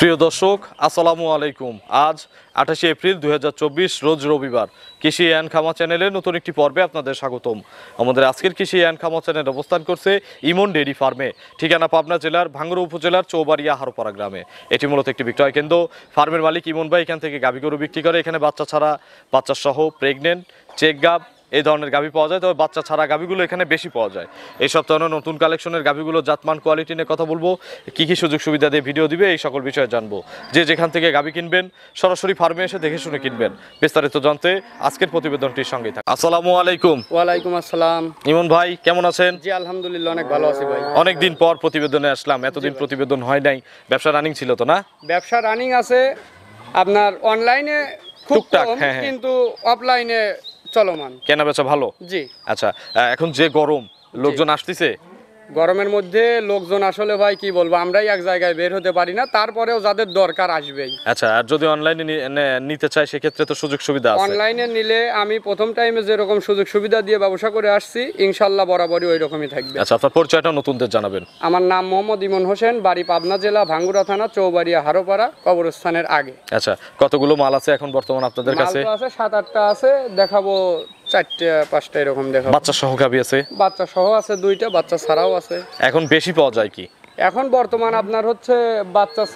প্রিয় দর্শক আসসালামু আলাইকুম। আজ 28 এপ্রিল 2024 রোজ রবিবার। কৃষি অ্যান্ড খামা চ্যানেলের নতুন একটি পর্বে আপনাদের স্বাগতম। আমাদের আজকের কৃষি অ্যান্ড খামা চ্যানেল অবস্থান করছে ইমন ডেইরি ফার্মে, ঠিকানা পাবনা জেলার ভাঙ্গুড়া উপজেলার চৌবাড়িয়া হারোপাড়া গ্রামে। এটি মূলত একটি বিক্রয় কেন্দ্র। ফার্মের মালিক ইমন ভাই এখান থেকে গাভী গরু বিক্রি করে। এখানে বাচ্চা ছাড়া, বাচ্চা সহ, প্রেগনেন্ট, চেক গাব এই ধরনের গাভী পাওয়া যায়, তবে বাচ্চা ছাড়া গাভীগুলো এখানে বেশি পাওয়া যায়। এই সপ্তাহে নতুন কালেকশনের গাভীগুলো জাতমান কোয়ালিটি নিয়ে কথা বলবো, কী কী সুযোগ সুবিধা দিয়ে ভিডিও দিবে এই সকল বিষয়ে জানবো। যে যেখান থেকে গাভী কিনবেন সরাসরি ফার্মে এসে দেখে শুনে কিনবেন। বিস্তারিত জানতে আজকের প্রতিবেদনটির সঙ্গেই থাকুন। আসসালামু আলাইকুম। ওয়ালাইকুম আসসালাম। ইমন ভাই কেমন আছেন? জি আলহামদুলিল্লাহ অনেক ভালো আছি ভাই। অনেকদিন পর প্রতিবেদনে আসলাম, এতদিন প্রতিবেদন হয় নাই। ব্যবসা রানিং ছিল তো না? ব্যবসা রানিং আছে, আপনার অনলাইনে খুব টুকটাক, কম, হ্যাঁ। কিন্তু অফলাইনে চলমান। কেনা বেচা ভালো? জি। আচ্ছা, এখন যে গরম, লোকজন আসতেছে? গরমের মধ্যে লোকজন আসলে ভাই কি বলবো, আমরাই এক জায়গায় বের হতে পারি না, তারপরেও যাদের দরকার আসবেই। আচ্ছা, আর যদি অনলাইনে নিতে চাই সেক্ষেত্রে তো সুযোগ সুবিধা আছে? অনলাইনে নিলে আমি প্রথম টাইমে যেরকম সুযোগ সুবিধা দিয়ে ব্যবসা করে আসছি, ইনশাল্লাহ বরাবরই ওই রকমই থাকবে। আচ্ছা, আপনার পরিচয়টা নতুনদের জানাবেন। আমার নাম মোহাম্মদ ইমন হোসেন, বাড়ি পাবনা জেলা ভাঙ্গুড়া থানা চৌবাড়িয়া হারোপাড়া কবরস্থানের আগে। আচ্ছা, কতগুলো মাল আছে এখন বর্তমান আপনাদের কাছে? মাল তো আছে 7-8টা আছে, দেখাবো 4-5টা এরকম দেখাবো। বাচ্চা সহ গাভী আছে? বাচ্চা সহ আছে 2টা, বাচ্চা ছাড়াও আছে। এখন বেশি পাওয়া যায় কি? এখন বর্তমান আপনার হচ্ছে বাচ্চা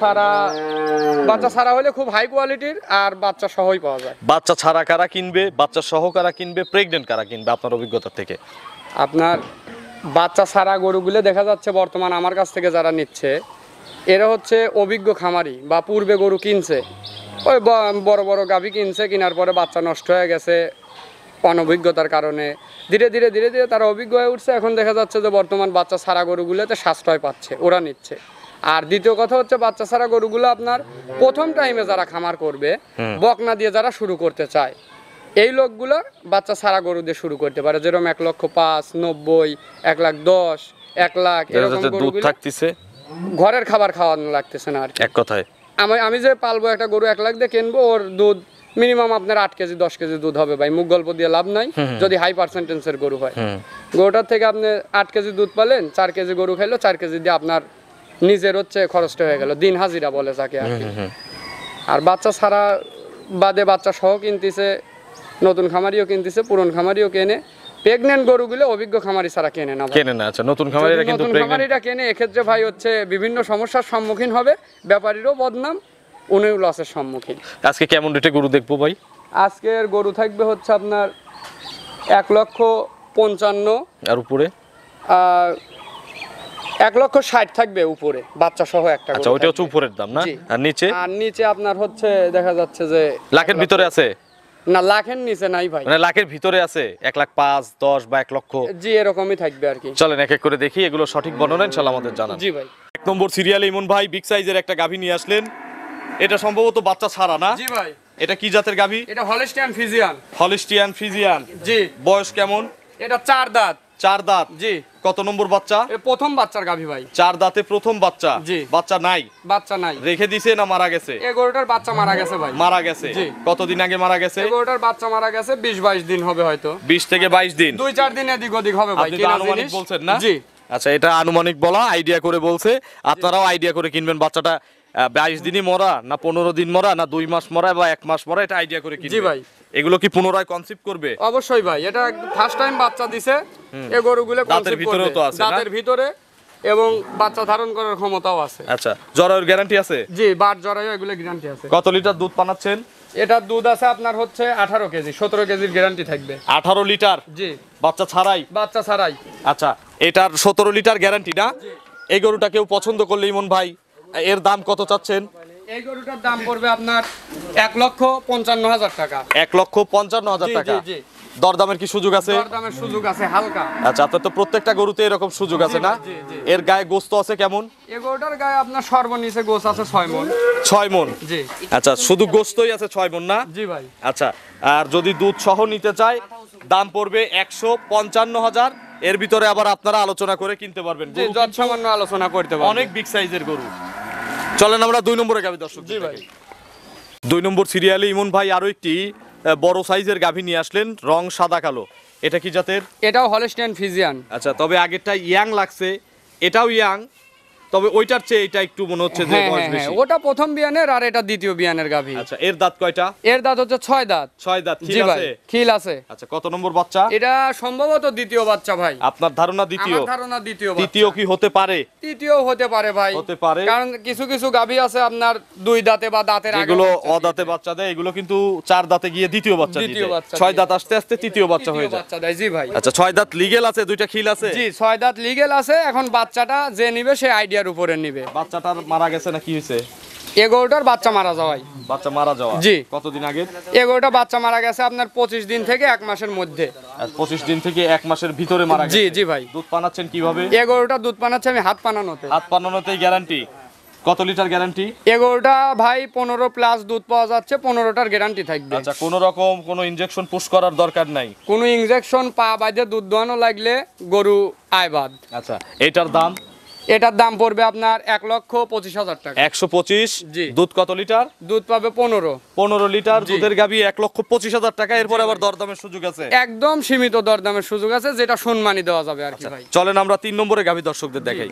ছাড়া হলে খুব হাই কোয়ালিটির, আর বাচ্চা সহই পাওয়া যায়। বাচ্চা ছাড়া কারা কিনবে, বাচ্চা সহ কারা কিনবে, প্রেগনেন্ট কারা কিনবে আপনার অভিজ্ঞতা থেকে? আপনার বাচ্চা ছাড়া গরুগুলো দেখা যাচ্ছে বর্তমান আমার কাছ থেকে যারা নিচ্ছে, এরা হচ্ছে অভিজ্ঞ খামারি বা পূর্বে গরু কিনছে, ওই বড় বড় গাভী কিনছে, কেনার পরে বাচ্চা নষ্ট হয়ে গেছে অনভিজ্ঞতার কারণে। ধীরে ধীরে তারা অভিজ্ঞ হয়ে উঠছে। এখন দেখা যাচ্ছে যে বর্তমান বাচ্চা ছাড়া গরুগুলোতে সাশ্রয় পাচ্ছে, ওরা নিচ্ছে। আর দ্বিতীয় কথা হচ্ছে বাচ্চা ছাড়া গরুগুলো আপনার প্রথম টাইমে যারা খামার করবে, বকনা দিয়ে যারা শুরু করতে চায়, এই লোকগুলো বাচ্চা ছাড়া গরু দিয়ে শুরু করতে পারে। যেরকম 1,05,000, 90, 1,10,000, 1,00,000 এরকম গরুগুলো থাকতেছে, ঘরের খাবার খাওয়ানো লাগতেছে না আর কি। এক কথায় আমি যে পালবো একটা গরু 1,00,000 দিয়ে কিনবো, ওর দুধ মিনিমাম আপনার 8 কেজি 10 কেজি দুধ হবে ভাই। মুখ গল্প দিয়ে লাভ নাই যদি হাই পার্সেন্টেজের গরু হয়। গরুটার থেকে আপনি 8 কেজি দুধ পালেন, 4 কেজি গরু খাইলো, 4 কেজি দিয়ে আপনার নিজের হচ্ছে খরচটা হয়ে গেল, দিন হাজিরা বলে যাকে আর কি। আর বাচ্চা ছাড়া বাদে বাচ্চা সহ কিনতেছে, নতুন খামারিও কিনতেছে, পুরন খামারিও কেনে। প্রেগনেন্ট গরুগুলো অভিজ্ঞ খামারি ছাড়া কেনে না। আচ্ছা, নতুন খামারিরা কিন্তু খামারিরা কেনে, এক্ষেত্রে ভাই হচ্ছে বিভিন্ন সমস্যার সম্মুখীন হবে, ব্যাপারীরও বদনাম, উনিও লসের সম্মুখীন। আজকে কেমন রেটে গরু দেখবো ভাই? আজকের গরু থাকবে হচ্ছে আপনার 1,55,000, আর উপরে 1,60,000 থাকবে উপরে, বাচ্চা সহ একটা। আচ্ছা, ওইটা হচ্ছে উপরের দাম না? আর নিচে আপনার হচ্ছে দেখা যাচ্ছে যে লাখের ভিতরে আছে না, লাখের নিচে নাই ভাই, মানে লাখের ভিতরে আছে 1,05,000, 10 বা 1,00,000। জি এরকমই থাকবে আর কি। চলেন এক এক করে দেখি, এগুলো সঠিক বর্ণনা ইনশাআল্লাহ আমাদের জানান। জি ভাই। 1 নম্বর সিরিয়ালে ইমন ভাই বিগ সাইজের একটা গাভী নিয়ে আসলেন। এটা সম্ভবত বাচ্চা ছাড়া না? জি ভাই। এটা কি জাতের গাভী? এটা হলস্টিয়ান ফ্রিজিয়ান। Holstein Friesian. জি। বয়স কেমন? এটা 4 দাঁত। 4 দাঁত। জি। কত নম্বর বাচ্চা? এটা প্রথম বাচ্চার গাভী ভাই। 4 দাঁতে প্রথম বাচ্চা। জি। বাচ্চা নাই? বাচ্চা নাই। রেখে দিছে না মারা গেছে? এই গরুটার বাচ্চা মারা গেছে ভাই। মারা গেছে? জি। কতদিন আগে মারা গেছে? এই গরুটার বাচ্চা মারা গেছে 20-22 দিন হবে হয়তো। 20 থেকে 22 দিন। 2-4 দিন এদিক ওদিক হবে ভাই। আপনি তো আনুমানিক বলছেন না? জি। আচ্ছা, এটা আনুমানিক বলা, আইডিয়া করে বলছে। আপনারাও আইডিয়া করে কিনবেন। বাচ্চাটা 22 দিনই মরা, না 15 দিন মরা, না 2 মাস মরা বা 1 মাস মরা, এটা আইডিয়া করে কিনবেন। জি ভাই। এগুলো কি পুনরায় কনসিভ করবে? অবশ্যই ভাই, এটা ফার্স্ট টাইম বাচ্চা দিছে। এই গরুগুলো দাঁতের ভিতরেও তো আছে না? দাঁতের ভিতরে, এবং বাচ্চা ধারণ করার ক্ষমতাও আছে। আচ্ছা, জরায়ুর গ্যারান্টি আছে? জি, বাট জরায়ু এগুলো গ্যারান্টি আছে। কত লিটার দুধ পানাচ্ছেন? এটার দুধ আছে আপনার হচ্ছে 18 কেজি, 17 কেজির গ্যারান্টি থাকবে। 18 লিটার? জি। বাচ্চা ছাড়াই? বাচ্চা ছাড়াই। আচ্ছা, এটার 17 লিটার গ্যারান্টি না? এই গরুটা কেউ পছন্দ করলে ইমন ভাই এর দাম কত চাচ্ছেন? এই গরুটার দাম পড়বে আপনার 1,55,000 টাকা। 1,55,000 টাকা। জি। দরদামের কি সুযোগ আছে? দরদামের সুযোগ আছে হালকা। আচ্ছা, আপনার তো প্রত্যেকটা গরুতে এরকম সুযোগ আছে না? জি। এর গায়ে গোস্ত আছে কেমন? এই গরুটার গায়ে আপনার সর্বনিচে গোছ আছে 6 মণ। 6 মণ? জি। আচ্ছা, শুধু গোস্তই আছে 6 মণ না? জি ভাই। আচ্ছা, আর যদি দুধ সহ নিতে চায় দাম পড়বে 155,000। এর ভিতরে আবার আপনারা আলোচনা করে কিনতে পারবেন। জি, যত সামান্য আলোচনা করতে পারবেন। অনেক বিগ সাইজের গরু। চলেন আমরা 2 নম্বরে গাভী দর্শক। জি ভাই। 2 নম্বর সিরিয়ালে ইমন ভাই আরো একটি বড় সাইজের গাভী নিয়ে আসলেন, রং সাদা কালো। এটা কি জাতের? এটাও হলস্টিয়ান ফ্রিজিয়ান। আচ্ছা, তবে আগেরটা ইয়াং লাগছে, এটাও ইয়াং, তবে ওইটার চেয়ে এটা একটু মনে হচ্ছে যে হ্যাঁ বয়স হ্যাঁ বেশি। ওটা প্রথম বিয়ানের আর এটা দ্বিতীয় বিয়ানের গাভী। আচ্ছা, এর দাঁত কয়টা? এর দাঁত হচ্ছে 6 দাঁত। 6 দাঁত। জি খিল ভাই, আছে? খিল আছে। আচ্ছা, কত নম্বর বাচ্চা? এটা সম্ভবত দ্বিতীয় বাচ্চা ভাই। আপনার ধারণা দ্বিতীয়? আমার ধারণা দ্বিতীয় বাচ্চা। তৃতীয় কি হতে পারে? তৃতীয় হতে পারে ভাই, হতে পারে। কারণ কিছু কিছু গাভী আছে আপনার 2 দাঁতে বা দাঁতের আগে এগুলো অদাঁতে বাচ্চা দেয়, এগুলো কিন্তু 4 দাঁতে গিয়ে দ্বিতীয় বাচ্চা দ্বিতীয় দিয়ে বাচ্চা 6 দিয়ে। দাঁত আস্তে আস্তে তৃতীয় বাচ্চা হয়ে যায়। বাচ্চা দেয়। জি ভাই। আচ্ছা, 6 দাঁত লিগ্যাল আছে, 2টা খিল আছে? জি 6 দাঁত লিগ্যাল আছে। এখন বাচ্চাটা যে নিবে সে আইডিয়ার উপরে নিবে। বাচ্চাটার মারা গেছে না কি হয়েছে? এগারোটার বাচ্চা মারা যাওয়াই। বাচ্চা মারা যাওয়া? জি। কতদিন আগে? এগারোটা বাচ্চা মারা গেছে আপনার 25 দিন থেকে 1 মাসের মধ্যে। 25 দিন থেকে 1 মাসের ভিতরে মারা গেছে? জি জি ভাই। দুধ পানাচ্ছেন কিভাবে? এগারোটা দুধ পানাচ্ছে আমি হাত পানানোতে। হাত পানানোতেই গ্যারান্টি? কত লিটার গ্যারান্টি? এগারোটা ভাই 15 প্লাস দুধ পাওয়া যাচ্ছে, 15টার গ্যারান্টি থাকবে। আচ্ছা, কোনো রকম কোনো ইনজেকশন পুশ করার দরকার নাই? কোনো ইনজেকশন পা বাঁধে দুধ দোয়ানো লাগলে গরু আয়বাদ। আচ্ছা, এটার দাম? এটার দাম পড়বে আপনার 1,25,000 টাকা। 125। জি। দুধ কত লিটার? দুধ পাবে 15। 15 লিটার জি। দুধের গাভী 1,25,000 টাকা। এরপর আবার দরদামের সুযোগ আছে? একদম সীমিত দরদামের সুযোগ আছে, যেটা সম্মানী দেওয়া যাবে আর কি ভাই। চলেন আমরা 3 নম্বরে গাভী দর্শকদের দেখাই।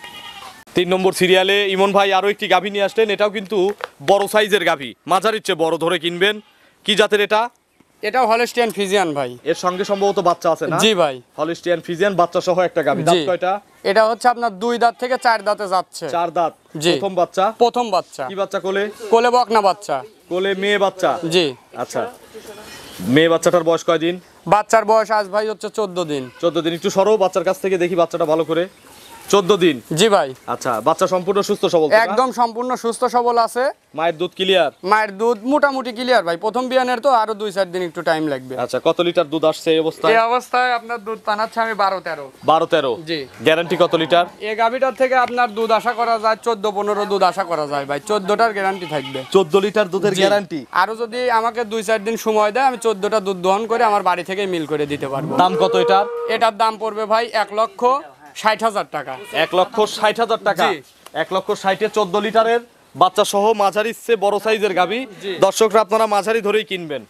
3 নম্বর সিরিয়ালে ইমন ভাই আরো একটি গাভী নিয়ে আসলেন। এটাও কিন্তু বড় সাইজের গাভী, মাঝারির চেয়ে বড় ধরে কিনবেন। কি জাতের এটা? এটাও হলস্টিয়ান ফ্রিজিয়ান ভাই। এর সঙ্গে সম্ভবত বাচ্চা আছে না? জি ভাই। হলিস্টিয়ান ফ্রিজিয়ান বাচ্চা সহ একটা গাভী। দাঁত জি। কয়টা? এটা হচ্ছে আপনার 2 দাঁত থেকে 4 দাঁতে যাচ্ছে। 4 দাঁত। জি। প্রথম বাচ্চা? প্রথম বাচ্চা। কি বাচ্চা কোলে? কোলে বকনা বাচ্চা। কোলে মেয়ে বাচ্চা? জি। আচ্ছা, মেয়ে বাচ্চাটার বয়স কয়দিন? বাচ্চার বয়স আজ ভাই হচ্ছে 14 দিন। 14 দিন। একটু সরো বাচ্চার কাছ থেকে দেখি বাচ্চাটা ভালো করে। 14 দিন। জি ভাই। আচ্ছা, বাচ্চা সম্পূর্ণ সুস্থ সবল তো না? একদম সম্পূর্ণ সুস্থ সবল আছে। মায়ের দুধ ক্লিয়ার? মায়ের দুধ মোটামুটি ক্লিয়ার ভাই, প্রথম বিয়ানের তো আরো 2-4 দিন একটু টাইম লাগবে। আচ্ছা, কত লিটার দুধ আসছে এই অবস্থায়? এই অবস্থায় আপনার দুধ পানাচ্ছে আমি 12-13। 12-13। জি। গ্যারান্টি কত লিটার? এই গাভিটার থেকে আপনার দুধ আশা করা যায় 14-15 দুধ আশা করা যায় ভাই। 14টার গ্যারান্টি থাকবে। 14 লিটার দুধের জি। গ্যারান্টি? আরো যদি আমাকে 2-4 দিন সময় দেয় আমি 14টা দুধ দহন করে আমার বাড়ি থেকে মিল করে দিতে পারবো। দাম কত এটার? এটার দাম পড়বে ভাই 1,60,000 টাকা। 1,60,000 টাকা? জি। 1,60,000 এ 14 লিটারের বাচ্চা সহ মাঝারি চেয়ে বড় সাইজের গাভী। জি। দর্শকরা আপনারা মাঝারি ধরেই কিনবেন।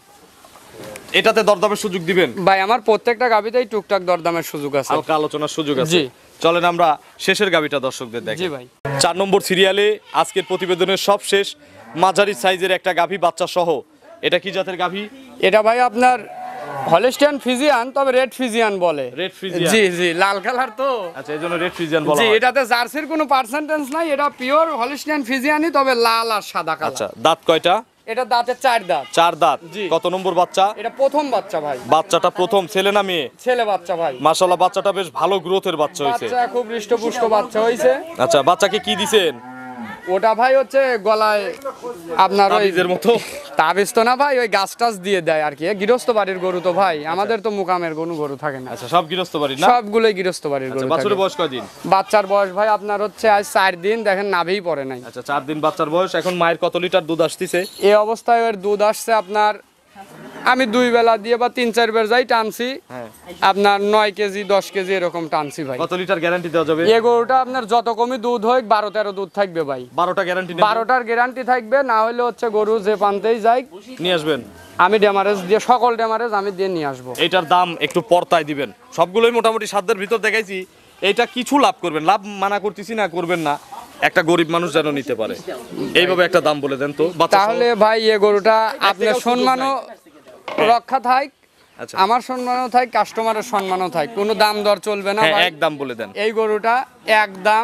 এটাতে দরদামের সুযোগ দিবেন? ভাই আমার প্রত্যেকটা গাভিতেই টুকটাক দরদামের সুযোগ আছে। হালকা আলোচনার সুযোগ আছে? জি। চলেন আমরা শেষের গাভীটা দর্শকদের দেখি। জি ভাই। 4 নম্বর সিরিয়ালে আজকের প্রতিবেদনের সব শেষ মাঝারি সাইজের একটা গাভী বাচ্চা সহ। এটা কি জাতের গাভী? এটা ভাই আপনার হলস্টিয়ান ফ্রিজিয়ান, তবে রেড ফ্রিজিয়ান বলে। Red Friesian? জি জি, লাল কালার তো। আচ্ছা, এই জন্য রেড ফ্রিজিয়ান বলা জি, হয়। এটাতে জার্সির কোনো পার্সেন্টেজ নাই, এটা পিওর হলস্টিয়ান ফ্রিজিয়ানই, তবে লাল আর সাদা কালার। আচ্ছা, দাঁত কয়টা? এটা দাঁতে 4 দাঁত। 4 দাঁত। জি। কত নম্বর বাচ্চা? এটা প্রথম বাচ্চা ভাই। বাচ্চাটা প্রথম, ছেলে না মেয়ে? ছেলে বাচ্চা ভাই। মাশাআল্লাহ, বাচ্চাটা বেশ ভালো গ্রোথের বাচ্চা হয়েছে। বাচ্চা খুব হৃষ্টপুষ্ট বাচ্চা হয়েছে। আচ্ছা, বাচ্চাকে কি দিছেন? ওটা ভাই হচ্ছে গলায় আপনার ওই তাবিজের মতো? তাবিজ তো না ভাই, ওই গাছ টাছ দিয়ে দেয় আর কি। গৃহস্থ বাড়ির গরু তো ভাই, আমাদের তো মুকামের কোনো গরু থাকে না। আচ্ছা, সব গৃহস্থ বাড়ি না? সবগুলোই গৃহস্থ বাড়ির আচ্ছা, গরু বাছুরের থাকে। বয়স কয়দিন? বাচ্চার বয়স ভাই আপনার হচ্ছে আজ 4 দিন, দেখেন নাভিই পড়ে নাই। আচ্ছা, 4 দিন বাচ্চার বয়স। এখন মায়ের কত লিটার দুধ আসতিছে? এই অবস্থায় ওর দুধ আসছে আপনার, আমি 2 বেলা দিয়ে বা 3-4 বের যাই টানছি, হ্যাঁ। আপনার 9 কেজি 10 কেজি এরকম টানছি ভাই। কত লিটার গ্যারান্টি দেওয়া যাবে? এই গরুটা আপনার যত কমই দুধ হোক 12-13 দুধ থাকবে ভাই। 12টা গ্যারান্টি 12টার গ্যারান্টি থাকবে, না হলে হচ্ছে গরু যে পান্তেই যাই নিয়ে আসবেন? আমি ডেমারেজ দিয়ে, সকল ডেমারেজ আমি দিয়ে নিয়ে আসবো। এইটার দাম একটু পর্তায় দিবেন। সবগুলোই মোটামুটি সাধ্যের ভিতর দেখাইছি। এইটা কিছু লাভ করবেন, লাভ মানা করতেছি না, করবেন না। একটা গরিব মানুষ যেন নিতে পারে, এইভাবে একটা দাম বলে দেন তো। বাচ্চা সহ। তাহলে ভাই এই গরুটা আপনার সম্মানও রক্ষা থাক, আচ্ছা, আমার সম্মানও থাক, কাস্টমারের সম্মানও থাক, কোনো দাম দর চলবে না হ্যাঁ, ভাই। এক দাম বলে দেন। এই গরুটা একদম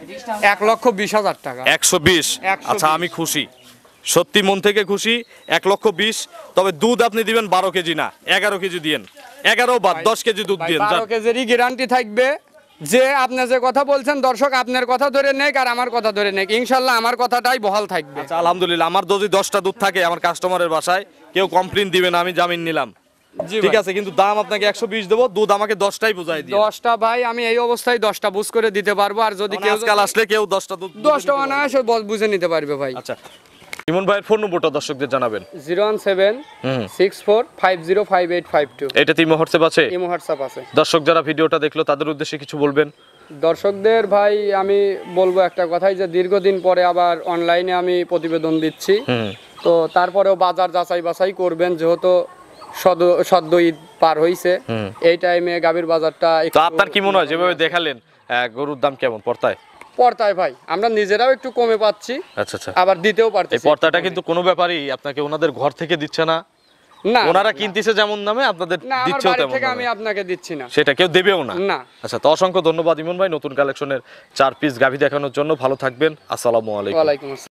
1,20,000 টাকা। 120? 120 আচ্ছা, আমি খুশি, সত্যি মন থেকে খুশি। 1,20,000। তবে দুধ আপনি দিবেন 12 কেজি না, 11 কেজি দিয়েন। 11 বা 10 কেজি দুধ ভাই দিয়েন। 12 কেজিরই গ্যারান্টি থাকবে। যে আপনি যে কথা বলছেন দর্শক আপনার কথা ধরে নেক আর আমার কথা ধরে নেক, ইনশাল্লাহ আমার কথাটাই বহাল থাকবে। আচ্ছা, আলহামদুলিল্লাহ। আমার যদি 10টা দুধ থাকে আমার কাস্টমারের বাসায়, কেউ কমপ্লেইন দিবে না, আমি জামিন নিলাম। জি ঠিক ভাই। আছে, কিন্তু দাম আপনাকে 120 দেবো, দুধ আমাকে 10টাই বুঝাই দিই। 10টা ভাই আমি এই অবস্থায় 10টা বুঝ করে দিতে পারবো, আর যদি কেউ আজকাল আসলে কেউ 10টা দুধ 10টা অনায়াসে বুঝে নিতে পারবে ভাই। আচ্ছা, ইমন ভাইয়ের ফোন নম্বরটা দর্শকদের জানাবেন। 01764505852। এটা তিমো হোয়াটসঅ্যাপ আছে? ইমো হোয়াটসঅ্যাপ আছে। দর্শক যারা ভিডিওটা দেখলো তাদের উদ্দেশ্যে কিছু বলবেন? দর্শকদের ভাই আমি বলবো একটা কথাই, যে দীর্ঘদিন পরে আবার অনলাইনে আমি প্রতিবেদন দিচ্ছি, তো তারপরেও বাজার যাচাই বাছাই করবেন, যেহেতু সদ্য ঈদ পার হইছে, এই টাইমে গাভীর বাজারটা তো আপনার কি মনে হয় যেভাবে দেখালেন গরুর দাম কেমন পড়তায়? পর্তায় ভাই আমরা নিজেরাও একটু কমে পাচ্ছি, আচ্ছা আচ্ছা। আবার দিতেও এই পারতেছি। পর্দাটা কিন্তু কোনো ব্যাপারই আপনাকে ওনাদের ঘর থেকে দিচ্ছে না, না ওনারা কিনতেছে যেমন দামে আপনাদের না, আমার দিচ্ছেও বাড়ি তেমন থেকে আমি দামে, আপনাকে দিচ্ছি না। সেটা কেউ দেবেও না। না। আচ্ছা, তো অসংখ্য ধন্যবাদ ইমন ভাই নতুন কালেকশনের 4 পিস গাভী দেখানোর জন্য। ভালো থাকবেন, আসসালামু আলাইকুম। ওয়ালাইকুম আসসালাম।